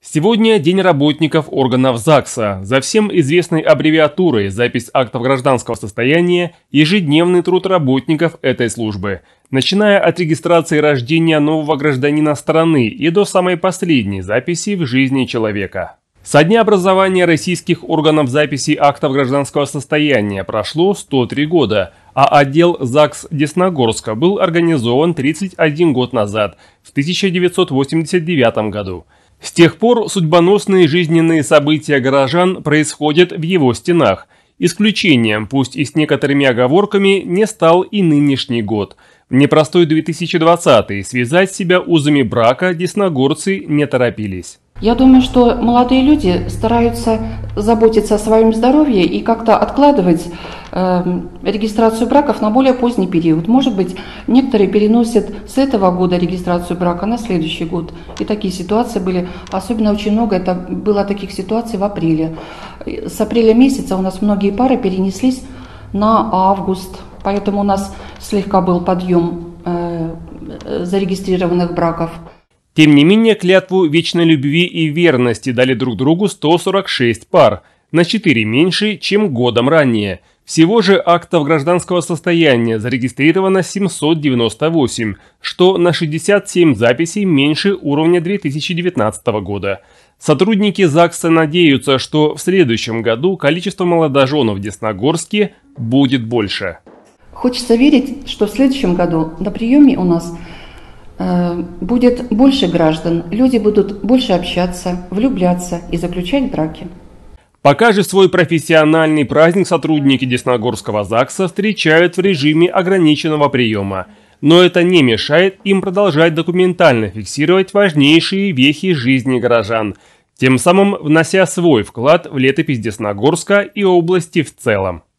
Сегодня День работников органов ЗАГСа. За всем известной аббревиатурой запись актов гражданского состояния – ежедневный труд работников этой службы, начиная от регистрации рождения нового гражданина страны и до самой последней записи в жизни человека. Со дня образования российских органов записи актов гражданского состояния прошло 103 года, а отдел ЗАГС Десногорска был организован 31 год назад, в 1989 году. С тех пор судьбоносные жизненные события горожан происходят в его стенах. Исключением, пусть и с некоторыми оговорками, не стал и нынешний год. В непростой 2020-й связать себя узами брака десногорцы не торопились. Я думаю, что молодые люди стараются заботиться о своем здоровье и как-то откладывать регистрацию браков на более поздний период. Может быть, некоторые переносят с этого года регистрацию брака на следующий год. И такие ситуации были, особенно очень много, это было таких ситуаций в апреле. С апреля месяца у нас многие пары перенеслись на август, поэтому у нас слегка был подъем зарегистрированных браков. Тем не менее, клятву вечной любви и верности дали друг другу 146 пар, на 4 меньше, чем годом ранее. Всего же актов гражданского состояния зарегистрировано 798, что на 67 записей меньше уровня 2019 года. Сотрудники ЗАГСа надеются, что в следующем году количество молодоженов в Десногорске будет больше. Хочется верить, что в следующем году на приеме у нас будет больше граждан, люди будут больше общаться, влюбляться и заключать браки. Пока же свой профессиональный праздник сотрудники Десногорского ЗАГСа встречают в режиме ограниченного приема. Но это не мешает им продолжать документально фиксировать важнейшие вехи жизни горожан, тем самым внося свой вклад в летопись Десногорска и области в целом.